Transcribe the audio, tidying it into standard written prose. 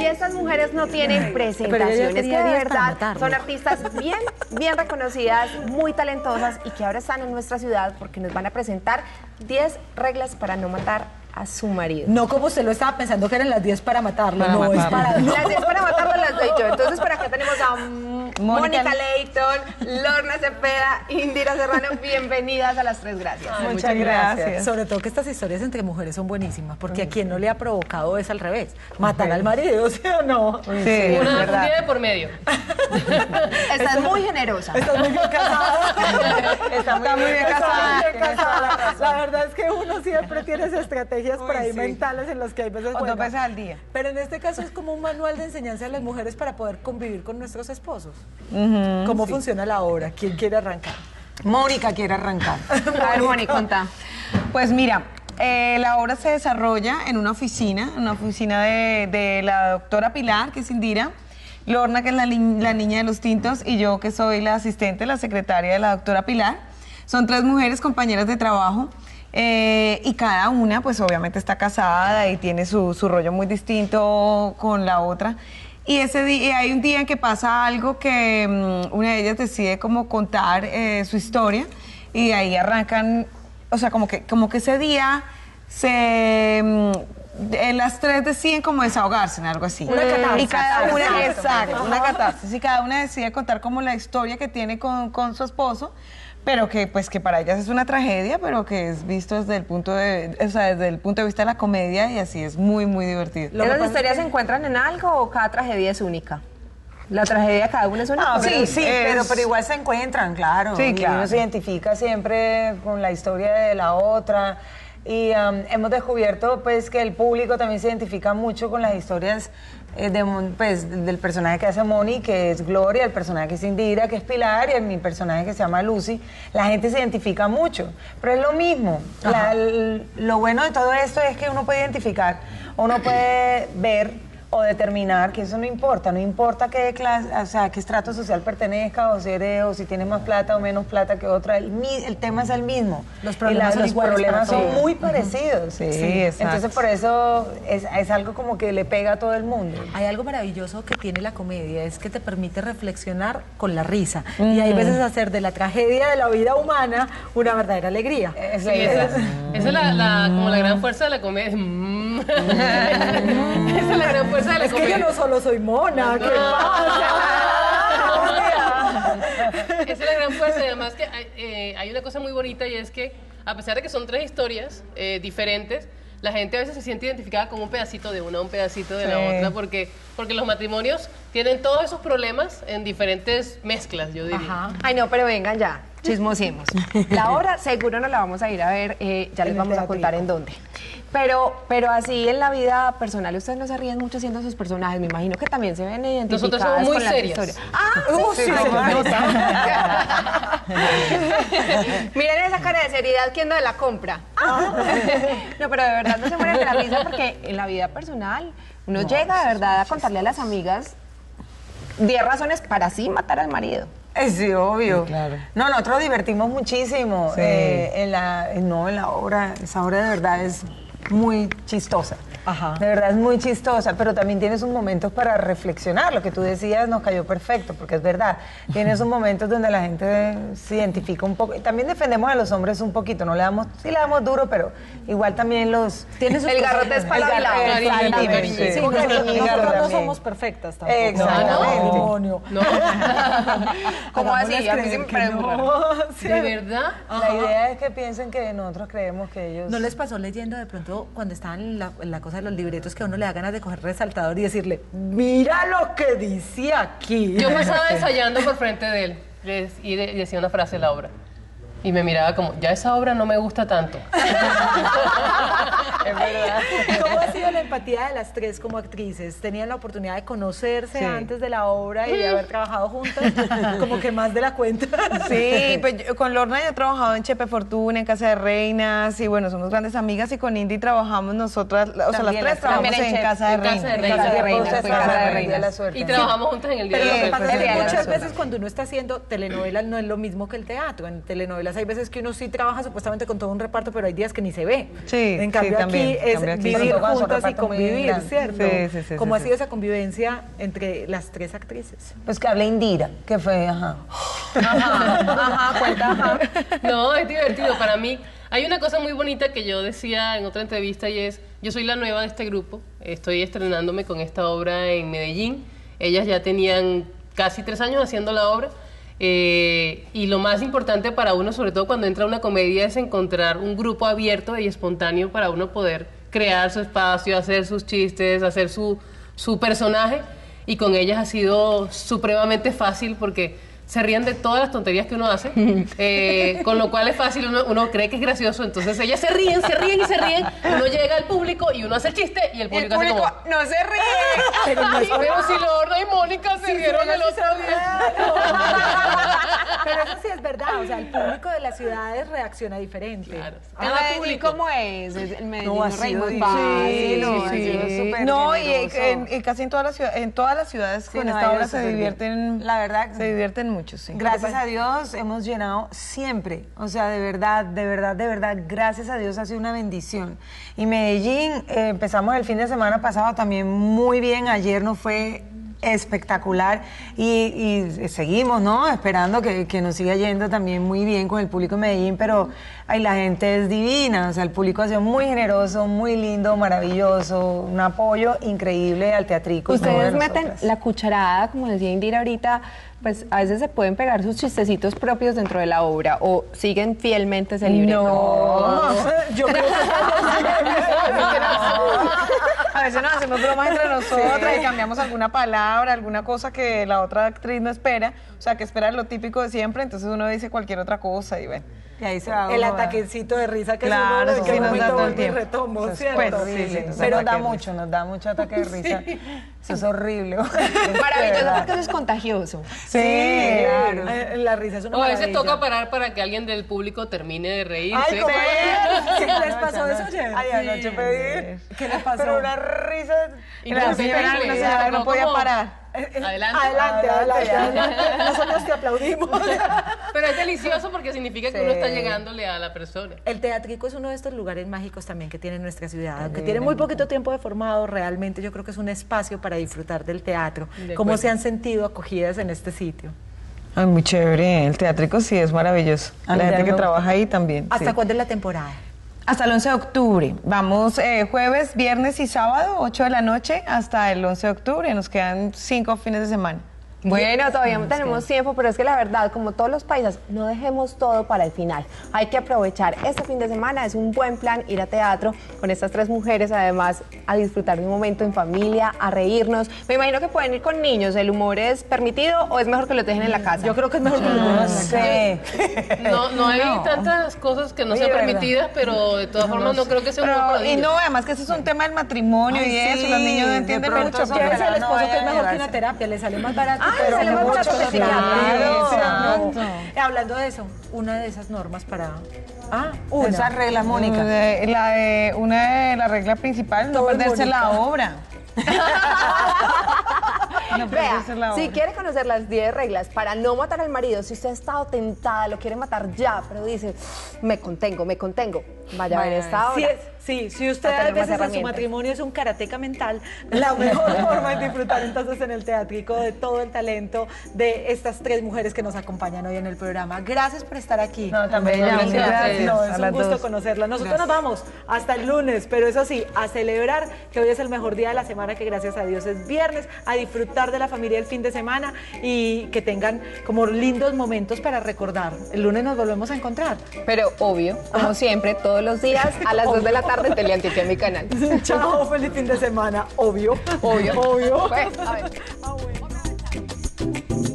Y estas mujeres no tienen presentación, es que de verdad son artistas bien reconocidas, muy talentosas y que ahora están en nuestra ciudad porque nos van a presentar 10 reglas para no matar a su marido. No como usted lo estaba pensando que eran las 10 para matarlo, no, es para... Las 10 para matarlo las doy yo. Entonces por acá tenemos a Mónica Leighton, Lorna Cepeda, Indira Serrano, bienvenidas a las tres, gracias. Muchas gracias. Sobre todo que estas historias entre mujeres son buenísimas, porque a quien no le ha provocado es al revés, matar al marido, ¿sí o no? Sí, un día de por medio. Estás muy generosa. Estás muy bien casada. Está muy bien casada. La verdad es que uno siempre tiene esas estrategias por ahí mentales en los que hay veces... O 2 veces al día. Pero en este caso es como un manual de enseñanza a las mujeres para poder convivir con nuestros esposos. ¿Cómo funciona la obra? ¿Quién quiere arrancar? Mónica quiere arrancar. A ver, Mónica, contá. Pues mira, la obra se desarrolla en una oficina de la doctora Pilar, que es Indira, Lorna, que es la niña de los tintos, y yo, que soy la asistente, la secretaria de la doctora Pilar. Son 3 mujeres compañeras de trabajo. Y cada una, pues obviamente está casada y tiene su rollo muy distinto con la otra. Y ese día, hay un día en que pasa algo que una de ellas decide como contar su historia y ahí arrancan, o sea, como que ese día las 3 deciden como desahogarse en algo así. Una catarsis. Y cada una, exacto, una catarsis. Y cada una decide contar como la historia que tiene con su esposo, pero que pues que para ellas es una tragedia, pero que es visto desde el punto de vista de la comedia, y así es muy divertido. ¿Las historias se encuentran en algo o cada tragedia es única? ¿La tragedia de cada una es única? No, Sí, pero igual se encuentran, claro. Sí, claro. Y uno se identifica siempre con la historia de la otra. Y hemos descubierto pues que el público también se identifica mucho con las historias del personaje que hace Moni, que es Gloria, el personaje que es Indira, que es Pilar, y mi personaje que se llama Lucy. La gente se identifica mucho, pero es lo mismo. Lo bueno de todo esto es que uno puede identificar, uno puede ver o determinar que eso no importa qué clase, o sea, qué estrato social pertenezca, o si tiene más plata o menos plata que otra, el tema es el mismo. Los problemas son muy parecidos. Sí, exacto. Entonces por eso es algo como que le pega a todo el mundo. Hay algo maravilloso que tiene la comedia, es que te permite reflexionar con la risa. Y hay veces hacer de la tragedia de la vida humana una verdadera alegría. Esa es como la gran fuerza de la comedia. Esa es la gran fuerza de la comedia. Es que yo no solo soy mona, ¿qué pasa? Esa es la gran fuerza, y además que hay una cosa muy bonita, y es que a pesar de que son 3 historias diferentes, la gente a veces se siente identificada con un pedacito de una, un pedacito de la otra, porque los matrimonios tienen todos esos problemas en diferentes mezclas, yo diría. Ajá. Ay, no, pero vengan ya, chismosemos. La obra seguro nos la vamos a ir a ver, ya les vamos a contar en dónde. Pero así en la vida personal, ustedes no se ríen mucho siendo sus personajes, me imagino que también se ven identificadas. Nosotros somos muy con las serias. historias. Miren esa cara de seriedad, ¿quién no la compra? No, pero de verdad no se mueren de la risa, porque en la vida personal uno llega de verdad a contarle a las amigas 10 razones para sí matar al marido. Sí, obvio. Sí, claro. No, nosotros divertimos muchísimo en la obra. Esa obra de verdad es muy chistosa. Ajá. De verdad es muy chistosa, pero también tienes un momentos para reflexionar. Lo que tú decías nos cayó perfecto, porque es verdad. Tienes un momentos donde la gente se identifica un poco. Y también defendemos a los hombres un poquito. No le damos, sí le damos duro, pero igual también los... El garrote es para la Sí, nosotros no somos perfectas tampoco. Exactamente. No. ¿Cómo así? A mí sí me preguntan. ¿De verdad? La idea es que piensen que nosotros creemos que ellos... ¿No les pasó leyendo de pronto cuando estaban en la cosa de los libretos que a uno le da ganas de coger resaltador y decirle, mira lo que dice aquí? Yo pasaba ensayando por frente de él y decía una frase de la obra. Y me miraba como, ya esa obra no me gusta tanto. Es verdad. ¿Cómo ha sido la empatía de las 3 como actrices? ¿Tenían la oportunidad de conocerse antes de la obra y de haber trabajado juntas? Como que más de la cuenta. Sí, pues con Lorna yo he trabajado en Chepe Fortuna, en Casa de Reinas, y bueno, somos grandes amigas, y con Indy trabajamos nosotras, o sea, las 3 trabajamos en Casa de Reinas. Y trabajamos juntas en el día Pero de lo que la pasa es que sorpresa. muchas veces cuando uno está haciendo telenovelas no es lo mismo que el teatro. En telenovelas hay veces que uno sí trabaja supuestamente con todo un reparto, pero hay días que ni se ve. Sí, en cambio sí, también, aquí es también aquí. vivir Sobre todo cuando son juntas y repartos convivir, grande. ¿cierto? Sí, ¿Cómo ha sí. sido esa convivencia entre las tres actrices? Pues que hable Indira, que fue, ajá. Ajá, cuenta, ajá. No, es divertido. Para mí hay una cosa muy bonita que yo decía en otra entrevista y es, yo soy la nueva de este grupo, estoy estrenándome con esta obra en Medellín. Ellas ya tenían casi 3 años haciendo la obra. Y lo más importante para uno, sobre todo cuando entra a una comedia, es encontrar un grupo abierto y espontáneo para uno poder crear su espacio, hacer sus chistes, hacer su personaje. Y con ellas ha sido supremamente fácil porque se ríen de todas las tonterías que uno hace, con lo cual es fácil, uno cree que es gracioso, entonces ellas se ríen, uno llega al público y uno hace el chiste y el Y el público hace público como... no se ríe. Ay, pero si Lorna y Mónica se rieron el otro día. Pero eso sí es verdad, o sea, el público de las ciudades reacciona diferente. Claro. ¿En Cada Medellín público. cómo es? En Medellín No, ha nos sido reímos difícil. fácil. No, ha sido súper No, y generoso. casi en todas las ciudades Sí, con no, esta ha obra ido se súper bien. divierten. La verdad, se divierten mucho, sí. Gracias a Dios hemos llenado siempre, o sea, de verdad, gracias a Dios ha sido una bendición. Y Medellín, empezamos el fin de semana pasado también muy bien, ayer nos fue espectacular y seguimos, ¿no? Esperando que nos siga yendo también muy bien con el público de Medellín, pero ay, la gente es divina, o sea, el público ha sido muy generoso, muy lindo, maravilloso, un apoyo increíble al teatrico. Ustedes meten la cucharada, como decía Indira ahorita, pues a veces se pueden pegar sus chistecitos propios dentro de la obra o siguen fielmente ese libreto. No, yo creo A veces nos hacemos bromas entre nosotras y cambiamos alguna palabra, alguna cosa que la otra actriz no espera, o sea, que espera lo típico de siempre, entonces uno dice cualquier otra cosa y bueno. y ahí se va El uno, ataquecito de risa que Claro, es uno, sí, que nos da momento todo el vuelve y tiempo. retomo, Pues, ¿cierto? pues, sí, sí, nos da pero ataque de nos da mucho ataque de risa. Eso es horrible. Maravilloso porque eso es contagioso. Sí, claro. La risa es una O a veces maravilla. toca parar para que alguien del público termine de reírse. Ay, ¿cómo es? ¿Sí les pasó eso ayer? Ay, anoche pedí. ¿Qué les pasó? Pero una risa. Y la como señora, Pepe, la señora no como- podía como- parar. Adelante. Adelante. Nosotros te aplaudimos. Pero es delicioso porque significa que uno está llegándole a la persona. El teatrico es uno de estos lugares mágicos también que tiene nuestra ciudad. Aunque tiene muy poquito tiempo de formado, realmente yo creo que es un espacio para disfrutar del teatro. ¿Cómo se han sentido acogidas en este sitio? Ay, muy chévere, el teatrico sí es maravilloso. A mí La gente también que me trabaja ahí también. ¿Hasta sí. cuándo es la temporada? Hasta el 11 de octubre. Vamos jueves, viernes y sábado, 8 de la noche, hasta el 11 de octubre. Nos quedan 5 fines de semana. Bueno, todavía tenemos tiempo, pero es que la verdad, como todos los paisas, no dejemos todo para el final. Hay que aprovechar este fin de semana, es un buen plan ir a teatro con estas 3 mujeres, además a disfrutar de un momento en familia, a reírnos. Me imagino que pueden ir con niños, ¿el humor es permitido o es mejor que lo dejen en la casa? Yo creo que es mejor que lo No hagan. sé. No hay tantas cosas que no Oye, sean ¿verdad? permitidas, pero de todas formas no creo que sea un Pero, humor para y niños. no, además que ese es un tema del matrimonio Ay, y eso, sí, los niños no de entienden pronto mucho. eso pero- Llévense al no esposo que es vayan a mejor que llevarse. una terapia, le sale más barato. Ah, pero sale más mucho barato que claro, psiquiatra. claro. Exacto. Hablando de eso, una de esas normas para... Esas reglas, Mónica. Una de las reglas principales, no Todo perderse la Mónica. obra. No Vea, perderse la si obra. quiere conocer las 10 reglas para no matar al marido, si usted ha estado tentada, lo quiere matar ya, pero dice, me contengo, vaya a ver esta obra. Si usted A a tener más veces en su herramientas. matrimonio es un karateca mental, la mejor forma es disfrutar entonces en el teatrico de todo el talento de estas 3 mujeres que nos acompañan hoy en el programa. Gracias por estar aquí. No, también Gracias. gracias. No, a es un las gusto dos. conocerla. Nosotros nos vamos hasta el lunes, pero eso sí, a celebrar que hoy es el mejor día de la semana, que gracias a Dios es viernes, a disfrutar de la familia el fin de semana y que tengan como lindos momentos para recordar. El lunes nos volvemos a encontrar. Pero obvio, como siempre, todos los días a las 2 de la tarde en Teleantioquia, mi canal. Chao, feliz fin de semana. Obvio. Obvio. Obvio. Pues, a ver. Ah, bueno.